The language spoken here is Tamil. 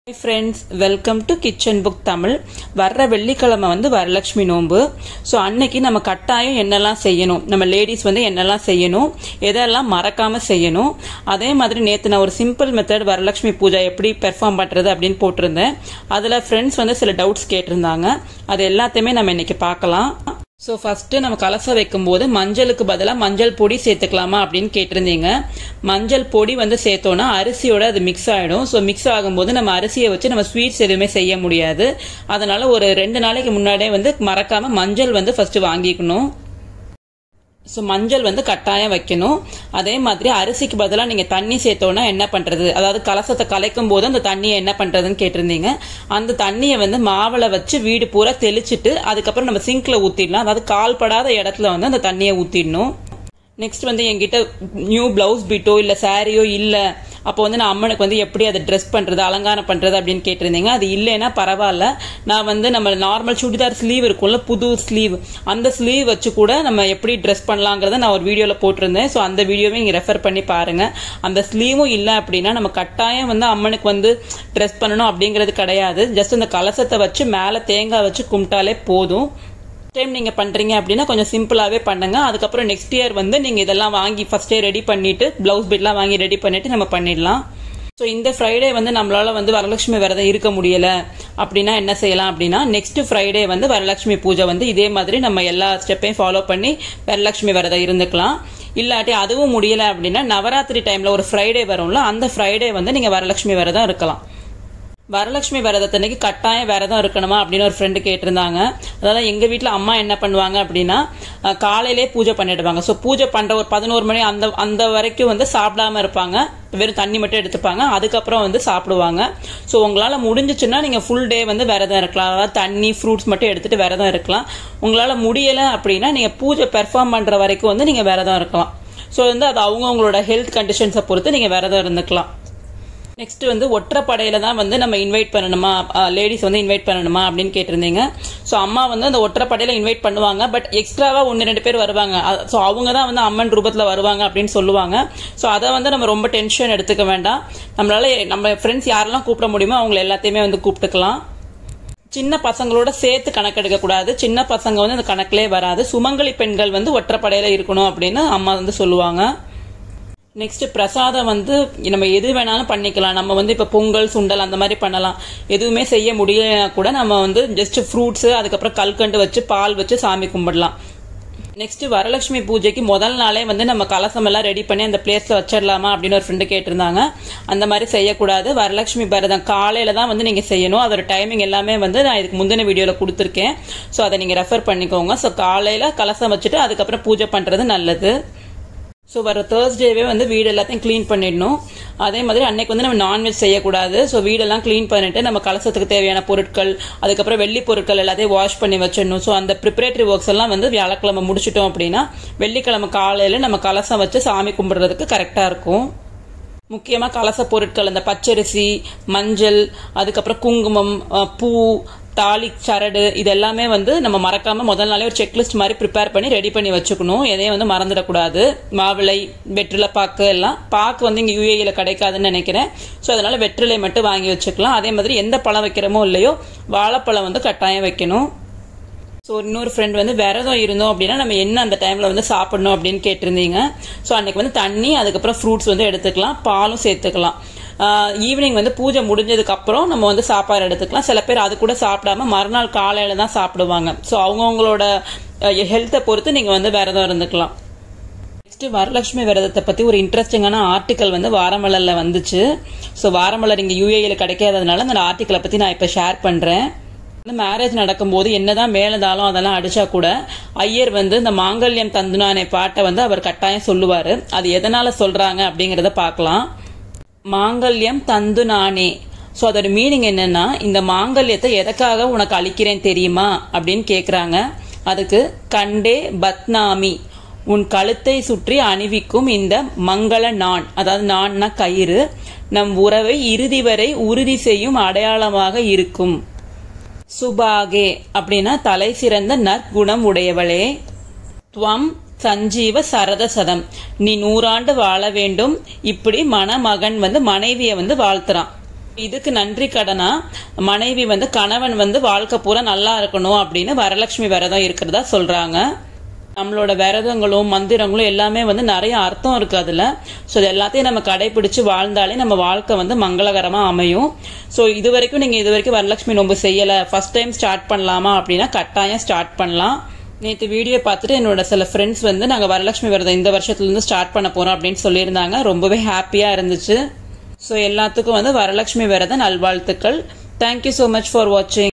Hi friends, welcome to Kitchen Book Tamil. வர்ற வெள்ளிக்கிழமை வரலட்சுமி நோன்பு. சோ அன்னைக்கு நம்ம கட்டாயம் என்னெல்லாம் செய்யணும், நம்ம லேடிஸ் என்னெல்லாம் செய்யணும், எதெல்லாம் மறக்காம செய்யணும். அதே மாதிரி நேத்து நான் ஒரு சிம்பிள் மெத்தட் வரலட்சுமி பூஜா எப்படி பெர்ஃபார்ம் பண்றது அப்படினு போட்டுருந்தேன். அதுல ஃப்ரெண்ட்ஸ் சில டவுட்ஸ் கேட்டிருந்தாங்க. அது எல்லாத்தையுமே நம்ம இன்னைக்கு பார்க்கலாம். சோ ஃபர்ஸ்ட் நம்ம கலசம் வைக்கும்போது மஞ்சளுக்கு பதிலா மஞ்சள் பொடி சேர்த்துக்கலாமா அப்படின்னு கேட்டிருந்தீங்க. மஞ்சள் பொடி சேர்த்தோம்னா அரிசியோட அது மிக்ஸ் ஆயிடும். சோ மிக்ஸ் ஆகும்போது நம்ம அரிசியை வச்சு நம்ம ஸ்வீட்ஸ் எதுவுமே செய்ய முடியாது. அதனால ஒரு 2 நாளைக்கு முன்னாடியே மறக்காம மஞ்சள் ஃபர்ஸ்ட் வாங்கிக்கணும். சோ மஞ்சள் கட்டாயம் வைக்கணும். அதே மாதிரி அரிசிக்கு பதிலா நீங்க தண்ணி சேர்த்தோம்னா என்ன பண்றது, அதாவது கலசத்தை கலைக்கும் போது அந்த தண்ணியை என்ன பண்றதுன்னு கேட்டிருந்தீங்க. அந்த தண்ணியை மாவுல வச்சு வீடு பூரா தெளிச்சிட்டு அதுக்கப்புறம் நம்ம சிங்க்ல ஊத்திடலாம். அதாவது கால்படாத இடத்துல அந்த தண்ணியை ஊத்திடணும். நெக்ஸ்ட் என்கிட்ட நியூ பிளவுஸ் பீட்டோ இல்ல சாரியோ இல்ல, அப்போ நான் அம்மனுக்கு எப்படி அதை ட்ரெஸ் பண்றது, அலங்காரம் பண்றது அப்படின்னு கேட்டிருந்தீங்க. அது இல்லைன்னா பரவாயில்ல, நான் நம்ம நார்மல் சுடிதார் ஸ்லீவ் இருக்கும்ல, புது ஸ்லீவ், அந்த ஸ்லீவ் வச்சு கூட நம்ம எப்படி ட்ரெஸ் பண்ணலாங்கிறத நான் ஒரு வீடியோல போட்டிருந்தேன். ஸோ அந்த வீடியோவை நீங்க ரெஃபர் பண்ணி பாருங்க. அந்த ஸ்லீவும் இல்லை அப்படின்னா நம்ம கட்டாயம் அம்மனுக்கு ட்ரெஸ் பண்ணணும் அப்படிங்கிறது கிடையாது. ஜஸ்ட் அந்த கலசத்தை வச்சு மேல தேங்காய் வச்சு கும்பிட்டாலே போதும். டைம் நீங்க பண்றீங்க அப்படின்னா கொஞ்சம் சிம்பிளாவே பண்ணுங்க. அதுக்கப்புறம் நெக்ஸ்ட் இயர் நீங்க இதெல்லாம் வாங்கி ஃபர்ஸ்டே ரெடி பண்ணிட்டு பிளவுஸ் பீட்லாம் வாங்கி ரெடி பண்ணிட்டு நம்ம பண்ணிடலாம். ஸோ இந்த ஃப்ரைடே நம்மளால வரலட்சுமி விரதம் இருக்க முடியல அப்படின்னா என்ன செய்யலாம் அப்படின்னா, நெக்ஸ்ட் ஃப்ரைடே வரலட்சுமி பூஜை இதே மாதிரி நம்ம எல்லா ஸ்டெப்பையும் ஃபாலோ பண்ணி வரலட்சுமி விரதம் இருந்துக்கலாம். இல்லாட்டி அதுவும் முடியல அப்படின்னா நவராத்திரி டைம்ல ஒரு ஃப்ரைடே வரும்ல, அந்த ஃப்ரைடே நீங்க வரலட்சுமி விரதம் இருக்கலாம். வரலட்சுமி விரதத்தன்னைக்கு கட்டாயம் விரதம் இருக்கணுமா அப்படின்னு ஒரு ஃப்ரெண்டு கேட்டிருந்தாங்க. அதாவது எங்க வீட்டுல அம்மா என்ன பண்ணுவாங்க அப்படின்னா காலையிலே பூஜை பண்ணிடுவாங்க. ஸோ பூஜை பண்ற ஒரு 11 மணி அந்த வரைக்கும் சாப்பிடாம இருப்பாங்க. வெறும் தண்ணி மட்டும் எடுத்துப்பாங்க. அதுக்கப்புறம் சாப்பிடுவாங்க. ஸோ உங்களால முடிஞ்சிச்சுன்னா நீங்க ஃபுல் டே விரதம் இருக்கலாம். அதாவது தண்ணி ஃப்ரூட்ஸ் மட்டும் எடுத்துட்டு விரதம் இருக்கலாம். உங்களால முடியல அப்படின்னா நீங்க பூஜை பெர்ஃபார்ம் பண்ற வரைக்கும் நீங்க விரதம் இருக்கலாம். ஸோ அது அவங்கவுங்களோட ஹெல்த் கண்டிஷன்ஸை பொறுத்து நீங்க விரதம் இருந்துக்கலாம். நெக்ஸ்ட் ஒற்றைப்படையில தான் நம்ம இன்வைட் பண்ணணுமா, லேடிஸ் இன்வைட் பண்ணணுமா அப்படின்னு கேட்டிருந்தீங்க. ஸோ அம்மா அந்த ஒற்றைப்படையில இன்வைட் பண்ணுவாங்க. பட் எக்ஸ்ட்ராவா 1-2 பேர் வருவாங்க. ஸோ அவங்க தான் அம்மன் ரூபத்துல வருவாங்க அப்படின்னு சொல்லுவாங்க. ஸோ அதை நம்ம ரொம்ப டென்ஷன் எடுத்துக்க வேண்டாம். நம்மளால நம்ம ஃப்ரெண்ட்ஸ் யாரெல்லாம் கூப்பிட முடியுமோ அவங்க எல்லாத்தையுமே கூப்பிட்டுக்கலாம். சின்ன பசங்களோட சேர்த்து கணக்கெடுக்க கூடாது. சின்ன பசங்க அந்த கணக்கிலே வராது. சுமங்கலி பெண்கள் ஒற்றைப்படையில இருக்கணும் அப்படின்னு அம்மா சொல்லுவாங்க. நெக்ஸ்ட் பிரசாதம் நம்ம எது வேணாலும் பண்ணிக்கலாம். நம்ம இப்ப பொங்கல் சுண்டல் அந்த மாதிரி பண்ணலாம். எதுவுமே செய்ய முடியலனா கூட நம்ம ஜஸ்ட் ஃப்ரூட்ஸ் அதுக்கப்புறம் கல்கண்டு வச்சு பால் வச்சு சாமி கும்பிடலாம். நெக்ஸ்ட் வரலட்சுமி பூஜைக்கு முதல் நாளே நம்ம கலசம் எல்லாம் ரெடி பண்ணி அந்த பிளேஸ்ல வச்சிடலாமா அப்படின்னு ஒரு ஃப்ரெண்டு கேட்டிருந்தாங்க. அந்த மாதிரி செய்யக்கூடாது. வரலட்சுமி விரதம் காலையில தான் நீங்க செய்யணும். அதோட டைமிங் எல்லாமே நான் இதுக்கு முந்தின வீடியோல கொடுத்துருக்கேன். ஸோ அதை நீங்க ரெஃபர் பண்ணிக்கோங்க. ஸோ காலையில கலசம் வச்சுட்டு அதுக்கப்புறம் பூஜை பண்றது நல்லது. ஸோ வர தேர்ஸ்டேவே வீடு எல்லாத்தையும் கிளீன் பண்ணிடணும். அதே மாதிரி அன்னைக்கு நம்ம நான்வெஜ் செய்யக்கூடாது. ஸோ வீடெல்லாம் கிளீன் பண்ணிட்டு நம்ம கலசத்துக்கு தேவையான பொருட்கள் அதுக்கப்புறம் வெள்ளி பொருட்கள் எல்லாத்தையும் வாஷ் பண்ணி வச்சிடணும். ஸோ அந்த ப்ரிப்பரேட்டரி ஒர்க்ஸ் எல்லாம் வியாழக்கிழமை முடிச்சிட்டோம் அப்படின்னா வெள்ளிக்கிழமை காலையில நம்ம கலசம் வச்சு சாமி கும்பிடுறதுக்கு கரெக்டா இருக்கும். முக்கியமா கலச பொருட்கள் அந்த பச்சரிசி, மஞ்சள், அதுக்கப்புறம் குங்குமம், பூ, தாலி சரடு, இது எல்லாமே நம்ம மறக்காம முதல் நாளே ஒரு செக்லிஸ்ட் மாதிரி ப்ரிப்பேர் பண்ணி ரெடி பண்ணி வச்சுக்கணும். எதையும் மறந்துடக்கூடாது. மாவிளை, வெற்றிலை பாக்கு எல்லாம் பாக்கு இங்க யூஏஇல கிடைக்காதுன்னு நினைக்கிறேன். ஸோ அதனால வெற்றிலை மட்டும் வாங்கி வச்சுக்கலாம். அதே மாதிரி எந்த பழம் வைக்கிறோமோ இல்லையோ வாழைப்பழம் கட்டாயம் வைக்கணும். ஸோ இன்னொரு ஃப்ரெண்ட் விரதம் இருந்தோம் அப்படின்னா நம்ம என்ன அந்த டைம்ல சாப்பிடணும் அப்படின்னு கேட்டிருந்தீங்க. ஸோ அன்னைக்கு தண்ணி அதுக்கப்புறம் ஃப்ரூட்ஸ் எடுத்துக்கலாம், பாலும் சேர்த்துக்கலாம். ஈவினிங் பூஜை முடிஞ்சதுக்கு அப்புறம் நம்ம சாப்பாடு எடுத்துக்கலாம். சில பேர் அது கூட சாப்பிடாம மறுநாள் காலையில தான் சாப்பிடுவாங்க. ஸோ அவங்கவுங்களோட ஹெல்த்தை பொறுத்து நீங்க விரதம் இருந்துக்கலாம். நெக்ஸ்ட் வரலட்சுமி விரதத்தை பத்தி ஒரு இன்ட்ரெஸ்டிங்கான ஆர்டிக்கல் வாரமலர்ல வந்துச்சு. ஸோ வாரமலர் இங்க யூஏஇல கிடைக்காததுனால அந்த ஆர்டிக்கலை பத்தி நான் இப்ப ஷேர் பண்றேன். மேரேஜ் நடக்கும்போது என்னதான் மேலதாலும் அதெல்லாம் அடிச்சா கூட ஐயர் இந்த மாங்கல்யம் தந்துனானே பாட்டை அவர் கட்டாயம் சொல்லுவாரு. அது எதனால சொல்றாங்க அப்படிங்கறத பாக்கலாம். மாங்கல்யம் தந்து நானே. சோ அதோட மீனிங் என்னன்னா, இந்த மாங்கல்யத்தை எதற்காக உனக்கு அளிக்கிறேன் தெரியுமா அப்படின்னு கேக்குறாங்க. அதுக்கு கண்டே பத்னாமி, உன் கழுத்தை சுற்றி அணிவிக்கும் இந்த மங்கள நான், அதாவது நான்னா கயிறு, நம் உறவை இறுதி வரை உறுதி செய்யும் அடையாளமாக இருக்கும். சுபாகே அப்படின்னா தலை சிறந்த நற்குணம் உடையவளே. துவம் சஞ்சீவ சரத சதம், நீ 100 ஆண்டு வாழ வேண்டும். இப்படி மணமகன் மனைவியை வாழ்த்துறான். இதுக்கு நன்றி கடனா மனைவி வந்து கணவன் வந்து வாழ்க்கை பூரா நல்லா இருக்கணும் அப்படின்னு வரலட்சுமி விரதம் இருக்கிறதா சொல்றாங்க. நம்மளோட விரதங்களும் மந்திரங்களும் எல்லாமே வந்து நிறைய அர்த்தம் இருக்கு அதுல. ஸோ இது எல்லாத்தையும் நம்ம கடைபிடிச்சு வாழ்ந்தாலே நம்ம வாழ்க்கை வந்து மங்களகரமா அமையும். ஸோ இது வரைக்கும் வரலட்சுமி நோன்பு செய்யல, ஃபர்ஸ்ட் டைம் ஸ்டார்ட் பண்ணலாமா அப்படின்னா கட்டாயம் ஸ்டார்ட் பண்ணலாம். நேற்று வீடியோ பார்த்துட்டு என்னோட சில ஃப்ரெண்ட்ஸ் வந்து நாங்க வரலட்சுமி விரதம் இந்த வருஷத்துல இருந்து ஸ்டார்ட் பண்ண போறோம் அப்படின்னு சொல்லியிருந்தாங்க. ரொம்பவே ஹாப்பியா இருந்துச்சு. ஸோ எல்லாத்துக்கும் வந்து வரலட்சுமி விரத நல்வாழ்த்துக்கள். தேங்க்யூ ஸோ மச் ஃபார் வாட்சிங்.